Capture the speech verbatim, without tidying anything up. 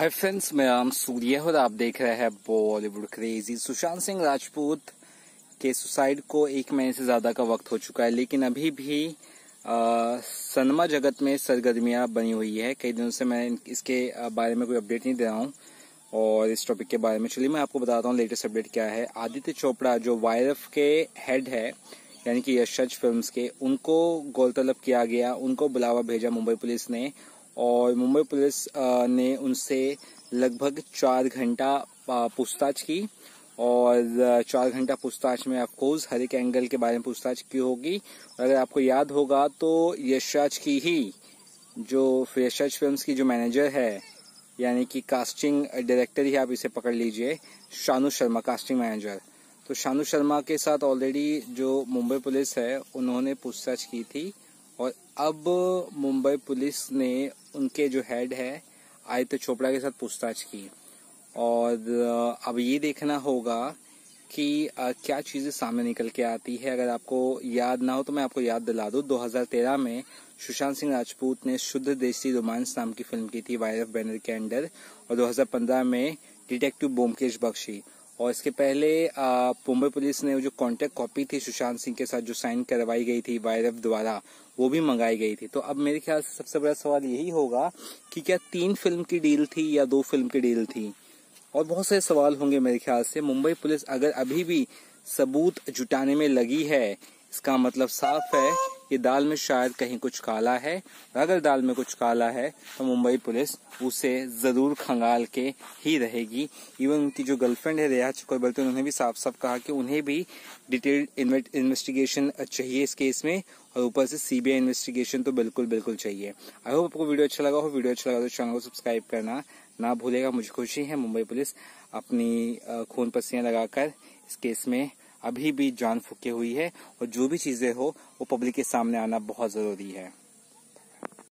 Hi friends, मैं नाम सूर्य और आप देख रहे हैं बॉलीवुड क्रेजी। सुशांत सिंह राजपूत के सुसाइड को एक महीने से ज्यादा का वक्त हो चुका है, लेकिन अभी भी आ, सिनेमा जगत में सरगर्मियां बनी हुई है। कई दिनों से मैं इसके बारे में कोई अपडेट नहीं दे रहा हूं और इस टॉपिक के बारे में चलिए मैं आपको बताता हूं लेटेस्ट अपडेट क्या है। आदित्य चोपड़ा जो वाईएफ के हेड है, यानी कि यश राज फिल्म्स के, उनको गौरतलब किया गया, उनको बुलावा भेजा मुंबई पुलिस ने और मुंबई पुलिस ने उनसे लगभग चार घंटा पूछताछ की और चार घंटा पूछताछ में ऑफकोर्स हर एक एंगल के बारे में पूछताछ की होगी। अगर आपको याद होगा तो यश राज की ही जो यश राज फिल्म्स की जो मैनेजर है, यानी कि कास्टिंग डायरेक्टर ही आप इसे पकड़ लीजिए, शानू शर्मा, कास्टिंग मैनेजर। तो शानू शर्मा के साथ ऑलरेडी जो मुंबई पुलिस है उन्होंने पूछताछ की थी और अब मुंबई पुलिस ने उनके जो हेड है आदित्य चोपड़ा के साथ पूछताछ की और अब ये देखना होगा कि क्या चीजें सामने निकल के आती है। अगर आपको याद ना हो तो मैं आपको याद दिला दूं, दो हज़ार तेरह में सुशांत सिंह राजपूत ने शुद्ध देसी रोमांस नाम की फिल्म की थी वाईएफ बैनर के अंडर और दो हज़ार पंद्रह में डिटेक्टिव ब्योमकेश बख्शी। और इसके पहले मुंबई पुलिस ने जो कॉन्ट्रैक्ट कॉपी थी सुशांत सिंह के साथ जो साइन करवाई गई थी वाईएफ द्वारा, वो भी मंगाई गई थी। तो अब मेरे ख्याल से सबसे बड़ा सवाल यही होगा कि क्या तीन फिल्म की डील थी या दो फिल्म की डील थी, और बहुत सारे सवाल होंगे मेरे ख्याल से। मुंबई पुलिस अगर अभी भी सबूत जुटाने में लगी है, इसका मतलब साफ है कि दाल में शायद कहीं कुछ काला है और अगर दाल में कुछ काला है तो मुंबई पुलिस उसे जरूर खंगाल के ही रहेगी। इवन उनकी जो गर्लफ्रेंड है रेहा चक्रवर्ती, उन्होंने भी साफ साफ कहा कि उन्हें भी डिटेल्ड इन्वेस्टिगेशन चाहिए इस केस में और ऊपर से सीबीआई इन्वेस्टिगेशन तो बिल्कुल बिल्कुल चाहिए। आई होप आपको वीडियो अच्छा लगा हो। वीडियो अच्छा लगा तो चैनल को सब्सक्राइब करना ना भूलेगा। मुझे खुशी है मुंबई पुलिस अपनी खून पसीना लगाकर इस केस में अभी भी जान फूके हुई है और जो भी चीजें हो वो पब्लिक के सामने आना बहुत जरूरी है।